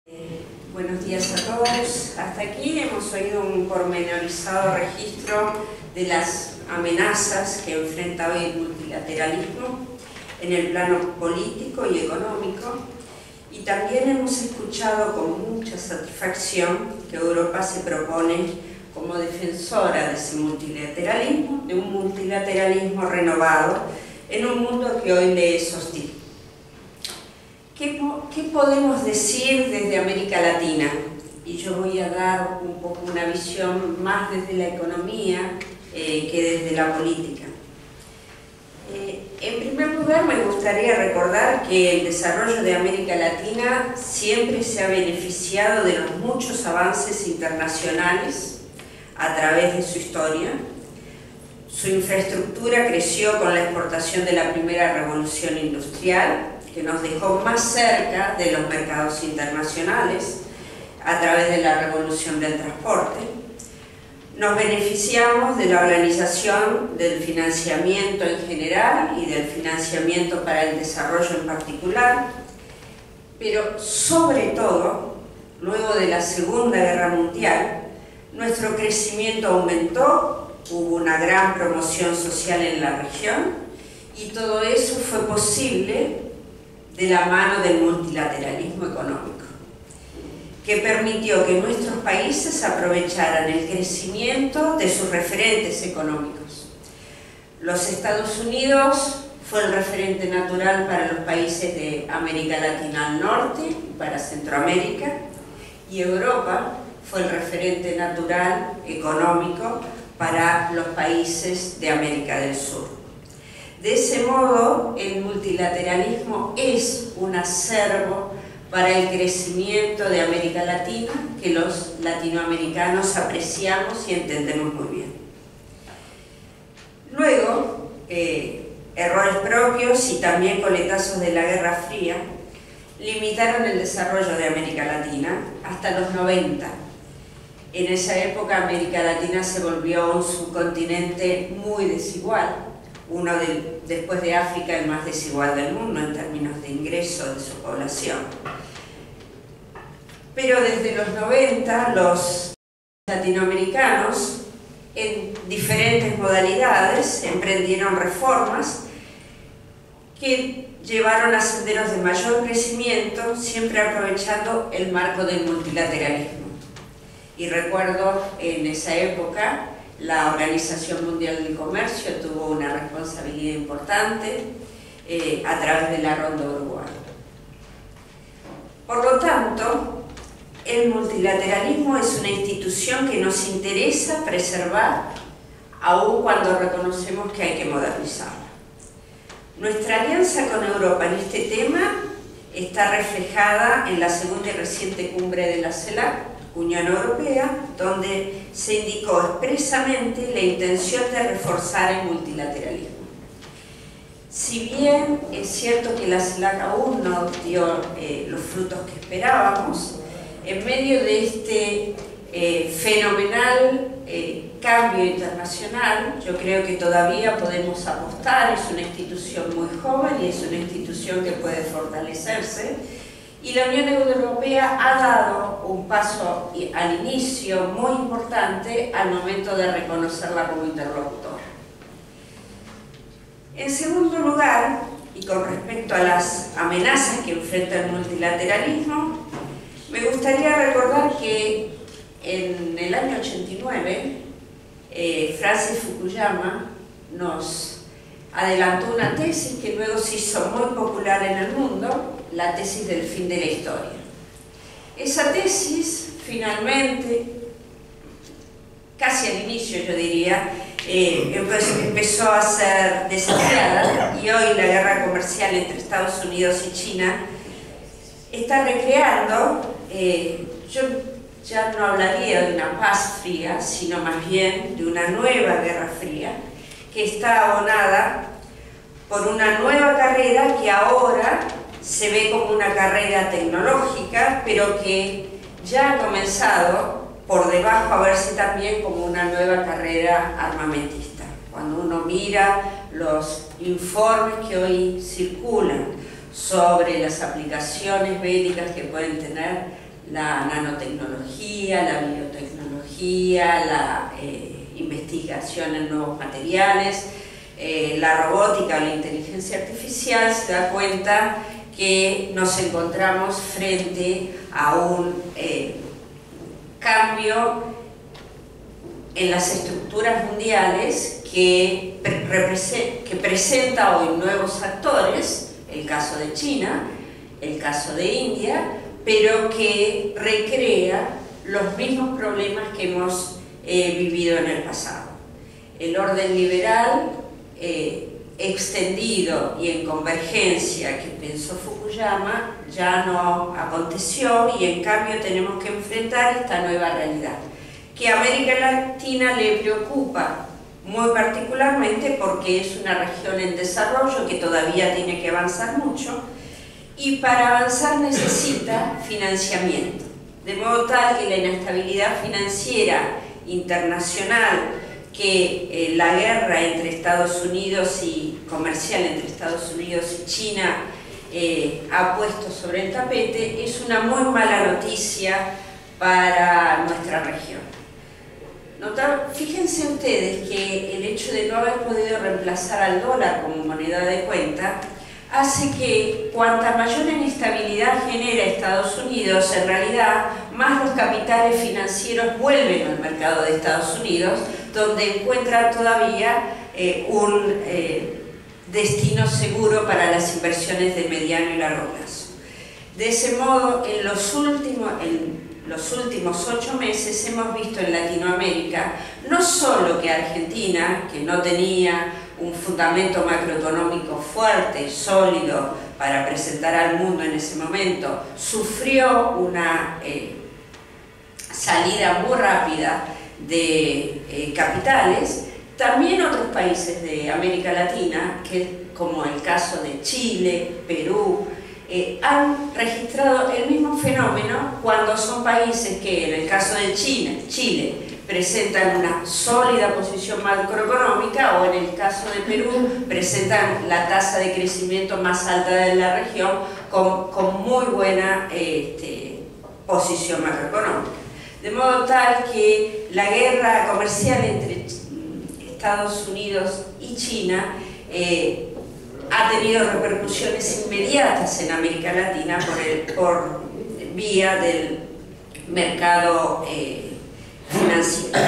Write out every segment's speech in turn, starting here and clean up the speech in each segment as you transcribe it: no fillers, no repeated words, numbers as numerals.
Buenos días a todos. Hasta aquí hemos oído un pormenorizado registro de las amenazas que enfrenta hoy el multilateralismo en el plano político y económico, y también hemos escuchado con mucha satisfacción que Europa se propone como defensora de ese multilateralismo, de un multilateralismo renovado en un mundo que hoy le es hostil. ¿Qué podemos decir desde América Latina? Y yo voy a dar un poco una visión más desde la economía que desde la política. En primer lugar, me gustaría recordar que el desarrollo de América Latina siempre se ha beneficiado de los muchos avances internacionales a través de su historia. Su infraestructura creció con la exportación de la primera revolución industrial, que nos dejó más cerca de los mercados internacionales a través de la revolución del transporte. Nos beneficiamos de la organización del financiamiento en general y del financiamiento para el desarrollo en particular, pero sobre todo, luego de la Segunda Guerra Mundial, nuestro crecimiento aumentó, hubo una gran promoción social en la región y todo eso fue posible de la mano del multilateralismo económico, que permitió que nuestros países aprovecharan el crecimiento de sus referentes económicos. Los Estados Unidos fue el referente natural para los países de América Latina al norte y para Centroamérica, y Europa fue el referente natural económico para los países de América del Sur. De ese modo, el multilateralismo es un acervo para el crecimiento de América Latina que los latinoamericanos apreciamos y entendemos muy bien. Luego, errores propios y también coletazos de la Guerra Fría limitaron el desarrollo de América Latina hasta los 90. En esa época, América Latina se volvió un subcontinente muy desigual, después de África, el más desigual del mundo en términos de ingreso de su población. Pero desde los 90, los latinoamericanos, en diferentes modalidades, emprendieron reformas que llevaron a senderos de mayor crecimiento, siempre aprovechando el marco del multilateralismo. Y recuerdo en esa época, la Organización Mundial del Comercio tuvo una responsabilidad importante a través de la Ronda Uruguay. Por lo tanto, el multilateralismo es una institución que nos interesa preservar, aun cuando reconocemos que hay que modernizarla. Nuestra alianza con Europa en este tema está reflejada en la segunda y reciente cumbre de la CELAC, Unión Europea, donde se indicó expresamente la intención de reforzar el multilateralismo. Si bien es cierto que la CELAC aún no dio los frutos que esperábamos, en medio de este fenomenal cambio internacional, yo creo que todavía podemos apostar. Es una institución muy joven y es una institución que puede fortalecerse. Y la Unión Europea ha dado un paso al inicio muy importante al momento de reconocerla como interlocutora. En segundo lugar, y con respecto a las amenazas que enfrenta el multilateralismo, me gustaría recordar que en el año 89, Francis Fukuyama nos adelantó una tesis que luego se hizo muy popular en el mundo, la tesis del fin de la historia. Esa tesis, finalmente, casi al inicio yo diría, empezó a ser desafiada, y hoy la guerra comercial entre Estados Unidos y China está recreando, yo ya no hablaría de una paz fría, sino más bien de una nueva guerra fría, que está abonada por una nueva carrera que ahora se ve como una carrera tecnológica, pero que ya ha comenzado por debajo a verse también como una nueva carrera armamentista. Cuando uno mira los informes que hoy circulan sobre las aplicaciones bélicas que pueden tener la nanotecnología, la biotecnología, la investigación en nuevos materiales, la robótica o la inteligencia artificial, se da cuenta que nos encontramos frente a un cambio en las estructuras mundiales que presenta hoy nuevos actores, el caso de China, el caso de India, pero que recrea los mismos problemas que hemos vivido en el pasado. El orden liberal extendido y en convergencia que pensó Fukuyama ya no aconteció, y en cambio tenemos que enfrentar esta nueva realidad que a América Latina le preocupa muy particularmente porque es una región en desarrollo que todavía tiene que avanzar mucho, y para avanzar necesita financiamiento, de modo tal que la inestabilidad financiera internacional que la guerra entre Estados Unidos y comercial entre Estados Unidos y China ha puesto sobre el tapete es una muy mala noticia para nuestra región. Fíjense ustedes que el hecho de no haber podido reemplazar al dólar como moneda de cuenta hace que cuanta mayor inestabilidad genera Estados Unidos, en realidad más los capitales financieros vuelven al mercado de Estados Unidos, donde encuentran todavía un destino seguro para las inversiones de mediano y largo plazo. De ese modo, en los últimos 8 meses hemos visto en Latinoamérica no solo que Argentina, que no tenía un fundamento macroeconómico fuerte, sólido, para presentar al mundo en ese momento, sufrió una salida muy rápida de capitales, también otros países de América Latina, como el caso de Chile, Perú, han registrado el mismo fenómeno cuando son países que, en el caso de Chile, presentan una sólida posición macroeconómica, o en el caso de Perú presentan la tasa de crecimiento más alta de la región con muy buena posición macroeconómica. De modo tal que la guerra comercial entre Estados Unidos y China ha tenido repercusiones inmediatas en América Latina por vía del mercado financiero.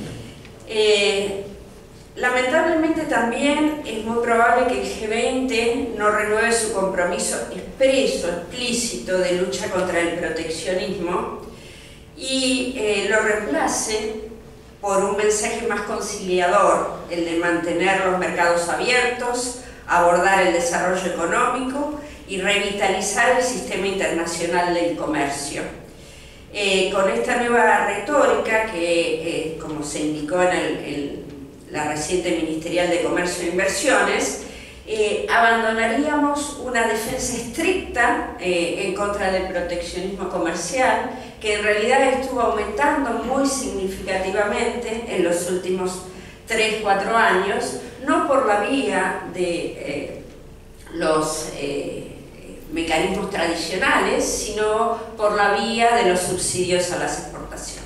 Lamentablemente también es muy probable que el G20 no renueve su compromiso explícito de lucha contra el proteccionismo y lo reemplace por un mensaje más conciliador, el de mantener los mercados abiertos, abordar el desarrollo económico y revitalizar el sistema internacional del comercio. Con esta nueva retórica que, como se indicó en la reciente Ministerial de Comercio e Inversiones, abandonaríamos una defensa estricta en contra del proteccionismo comercial, que en realidad estuvo aumentando muy significativamente en los últimos 3-4 años, no por la vía de los mecanismos tradicionales, sino por la vía de los subsidios a las exportaciones.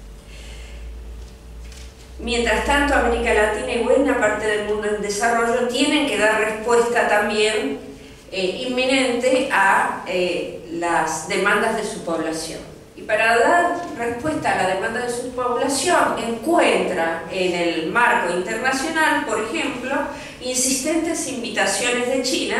Mientras tanto, América Latina y buena parte del mundo en desarrollo tienen que dar respuesta también inminente a las demandas de su población. Y para dar respuesta a la demanda de su población encuentra en el marco internacional, por ejemplo, insistentes invitaciones de China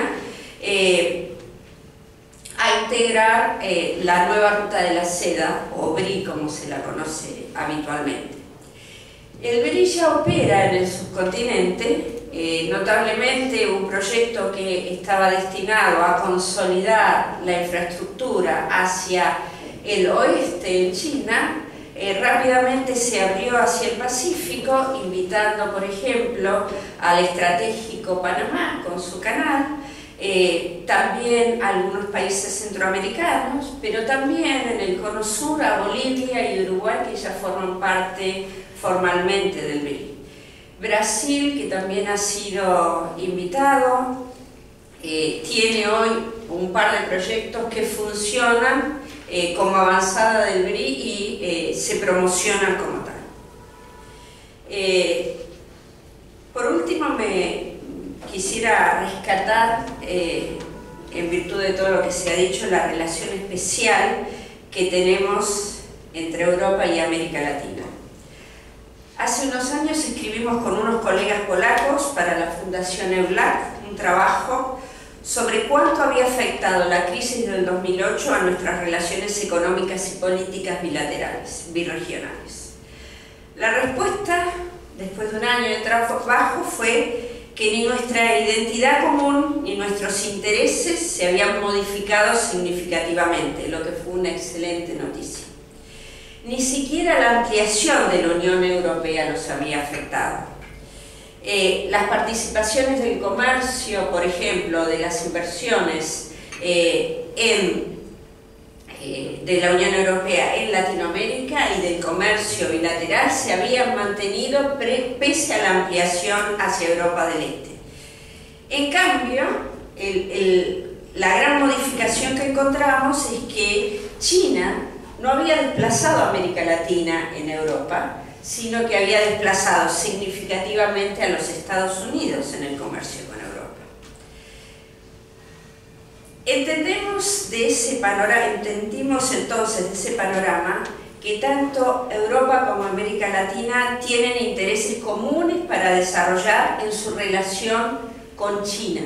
a integrar la nueva ruta de la seda, o BRI como se la conoce habitualmente. El BRI ya opera en el subcontinente, notablemente un proyecto que estaba destinado a consolidar la infraestructura hacia el oeste en China, rápidamente se abrió hacia el Pacífico, invitando, por ejemplo, al estratégico Panamá con su canal, también a algunos países centroamericanos, pero también en el cono sur a Bolivia y Uruguay, que ya forman parte formalmente del BRI. Brasil, que también ha sido invitado, tiene hoy un par de proyectos que funcionan como avanzada del BRI y se promocionan como tal. Por último, me quisiera rescatar, en virtud de todo lo que se ha dicho, la relación especial que tenemos entre Europa y América Latina. Hace unos años escribimos con unos colegas polacos para la Fundación EULAC un trabajo sobre cuánto había afectado la crisis del 2008 a nuestras relaciones económicas y políticas bilaterales, birregionales. La respuesta, después de un año de trabajo, fue que ni nuestra identidad común ni nuestros intereses se habían modificado significativamente, lo que fue una excelente noticia. Ni siquiera la ampliación de la Unión Europea nos había afectado. Las participaciones del comercio, por ejemplo, de las inversiones de la Unión Europea en Latinoamérica y del comercio bilateral se habían mantenido pese a la ampliación hacia Europa del Este. En cambio, la gran modificación que encontramos es que China no había desplazado a América Latina en Europa, sino que había desplazado significativamente a los Estados Unidos en el comercio con Europa. Entendimos entonces de ese panorama que tanto Europa como América Latina tienen intereses comunes para desarrollar en su relación con China.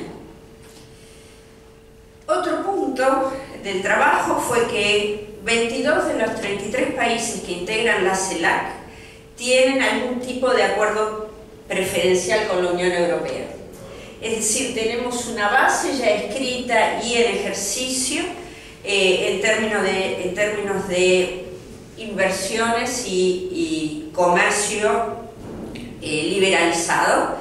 Otro punto del trabajo fue que 22 de los 33 países que integran la CELAC tienen algún tipo de acuerdo preferencial con la Unión Europea. Es decir, tenemos una base ya escrita y en ejercicio en términos de inversiones y comercio liberalizado.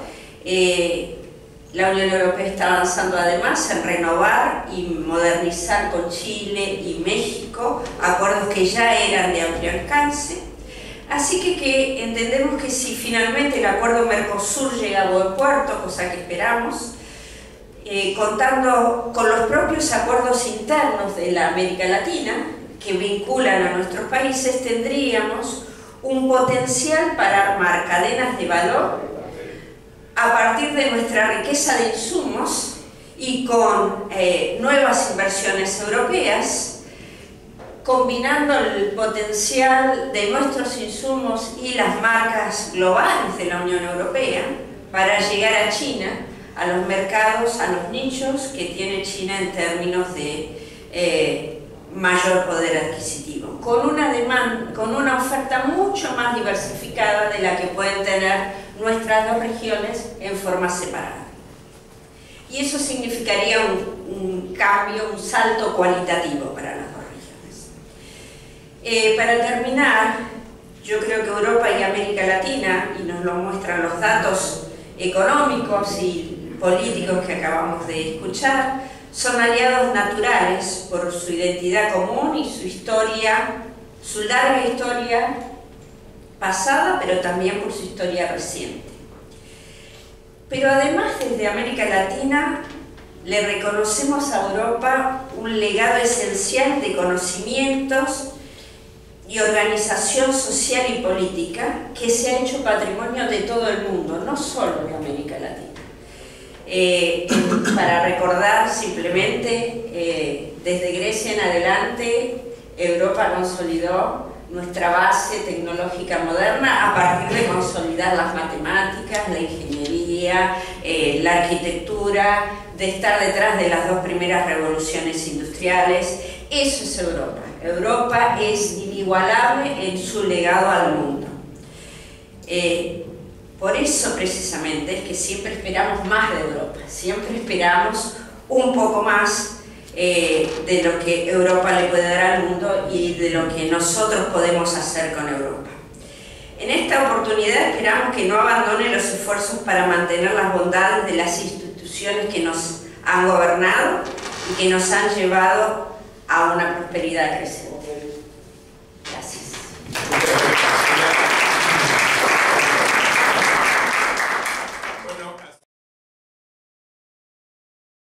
La Unión Europea está avanzando además en renovar y modernizar con Chile y México acuerdos que ya eran de amplio alcance. Así que entendemos que si finalmente el acuerdo Mercosur llega a buen puerto, cosa que esperamos, contando con los propios acuerdos internos de la América Latina que vinculan a nuestros países, tendríamos un potencial para armar cadenas de valor a partir de nuestra riqueza de insumos y con nuevas inversiones europeas, combinando el potencial de nuestros insumos y las marcas globales de la Unión Europea para llegar a China, a los mercados, a los nichos que tiene China en términos de mayor poder adquisitivo, con una oferta mucho más diversificada de la que pueden tener nuestras dos regiones en forma separada. Y eso significaría un cambio, un salto cualitativo para las dos regiones. Para terminar, yo creo que Europa y América Latina, y nos lo muestran los datos económicos y políticos que acabamos de escuchar, son aliados naturales por su identidad común y su historia, su larga historia pasada, pero también por su historia reciente. Pero además, desde América Latina le reconocemos a Europa un legado esencial de conocimientos y organización social y política que se ha hecho patrimonio de todo el mundo, no solo de América Latina. Para recordar simplemente, desde Grecia en adelante, Europa consolidó nuestra base tecnológica moderna a partir de consolidar las matemáticas, la ingeniería, la arquitectura, de estar detrás de las dos primeras revoluciones industriales. Eso es Europa. Europa es inigualable en su legado al mundo. Por eso precisamente es que siempre esperamos más de Europa, siempre esperamos un poco más de lo que Europa le puede dar al mundo y de lo que nosotros podemos hacer con Europa. En esta oportunidad esperamos que no abandone los esfuerzos para mantener las bondades de las instituciones que nos han gobernado y que nos han llevado a una prosperidad creciente. Gracias.